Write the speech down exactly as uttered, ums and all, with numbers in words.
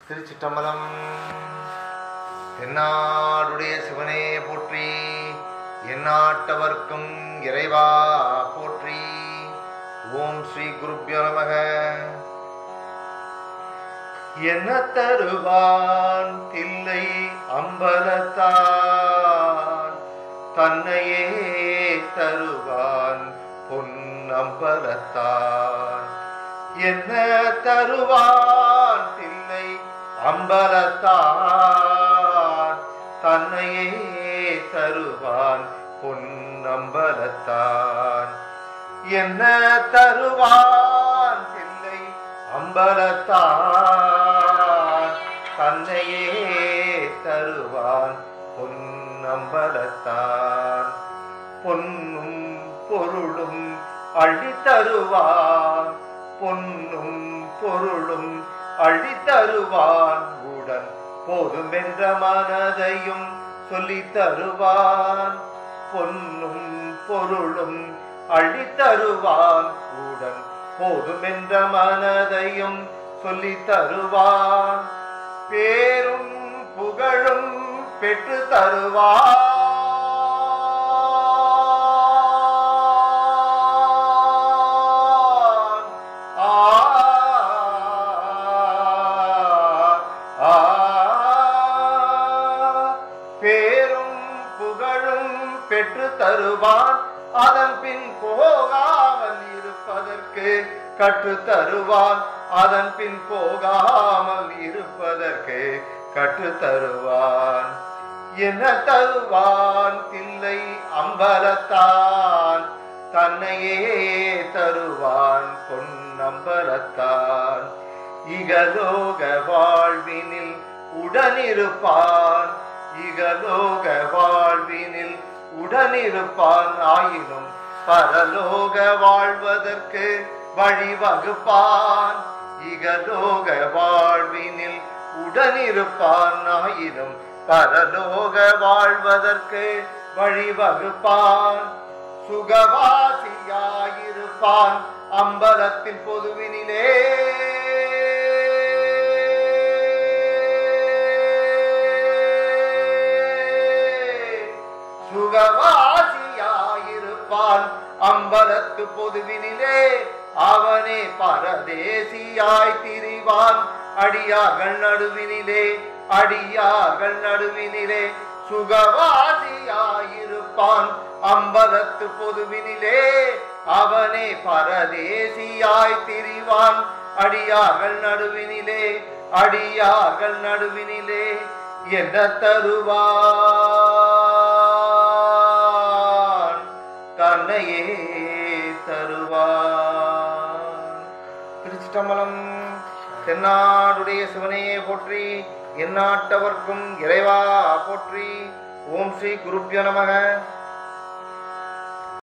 திருச்சிற்றம்பலம். தென்னாடுடைய சிவனே போற்றி, எந்நாட்டவர்க்கும் இறைவா போற்றி. ஓம் ஸ்ரீ குருப்யோ நமக. என்ன தருவான் தில்லை அம்பலத்தான், தன்னையே தருவான் பொன்னம்பலத்தான். என்ன தருவான் தில்லை அம்பலத்தான், தன்னையே தருவான் பொன்னம்பலத்தான். என்ன தருவான் தில்லை அம்பலத்தான், தன்னையே தருவான் பொன்னம்பலத்தான். பொன்னும் பொருளும் அள்ளி தருவான், பொன்னும் பொருளும் அள்ளி தருவான். உடன் போதுமென்ற மனதையும் சொல்லி தருவான். பொன்னும் பொருளும் அள்ளி தருவான். உடன் போதுமென்ற மனதையும் சொல்லி தருவான். பேரும் புகழும் பெற்று தருவான். பேரும் புகழும் பெற்று தருவான். அதன் பின் போகாமல் இருப்பதற்கு கற்று தருவான். அதன் பின் போகாமல் இருப்பதற்கு கற்று தருவான். என்ன தருவான் தில்லை அம்பலத்தான், தன்னையே தருவான் பொன்னம்பலத்தான். இகலோக வாழ்வினில் உடனிருப்பான், இகலோக வாழ்வினில் உடனிருப்பான். ஆயினும் பரலோக வாழ்வதற்கு வழிவகுப்பான். இகலோக வாழ்வினில் உடனிருப்பான். ஆயினும் பரலோக வாழ்வதற்கு வழிவகுப்பான். சுகவாசியாயிருப்பான் அம்பலத்தின் பொதுவினிலே. சுகவாசியாயிருப்பான் அம்பலத்து பொதுவினிலே. அவனே பரதேசியாய் திரிவான் அடியார்கள் நடுவினிலே, அடியார்கள் நடுவினிலே. சுகவாசியாயிருப்பான் அம்பலத்து பொதுவினிலே. அவனே பரதேசியாய் திரிவான் அடியார்கள் நடுவினிலே, அடியார்கள் நடுவினிலே. என்ன தருவான் தன்னையே தருவான். திருச்சிற்றம்பலம். தென்னாடுடைய சிவனே போற்றி, எந்நாட்டவர்க்கும் இறைவா போற்றி. ஓம் ஸ்ரீ குருப்யோ நமக.